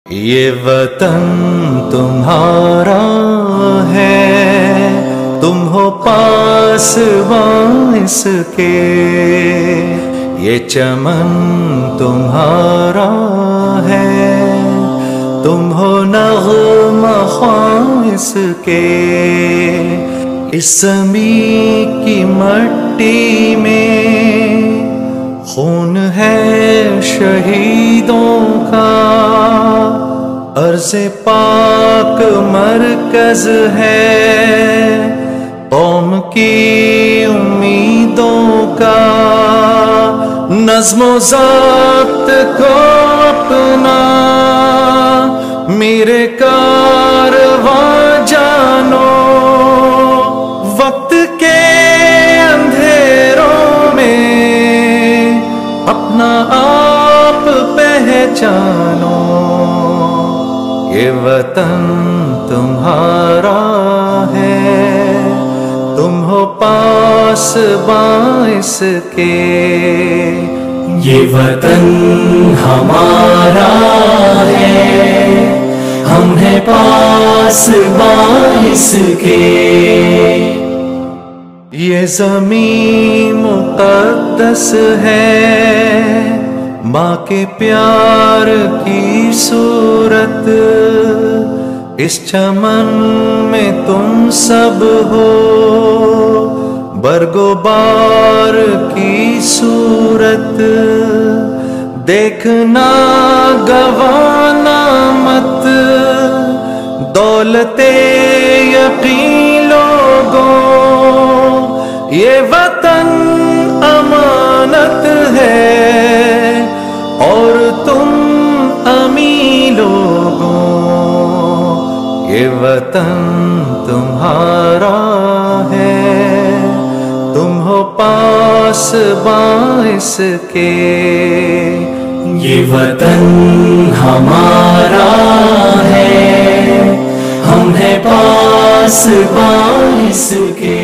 یہ وطن تمہارا ہے، تم ہو پاسباں اس کے، یہ چمن تمہارا ہے، تم ہو نغمہ خواں اس کے، اس زمین کی مٹی میں خون ہے شہیدوں کا، عرض پاک مرکز ہے قوم کی امیدوں کا، نظم و ضبط کو اپنا میرے کارواں جانو، وقت کے اندھیروں میں اپنا آپ پہچانو، یہ وطن تمہارا ہے، تم ہو پاسباں اس کے، یہ وطن ہمارا ہے، ہم ہیں پاسباں اس کے، یہ زمین مقدس ہے، ماں کے پیار کی صورت، اس چمن میں تم سب ہو برگ و بار کی صورت، دیکھنا گوانا مت دولت یقین لوگوں، یہ وطن امانت ہے اور تم امین لوگوں، یہ وطن تمہارا ہے، تم ہو پاسباں اس کے، یہ وطن ہمارا ہے، ہم ہیں پاسباں اس کے۔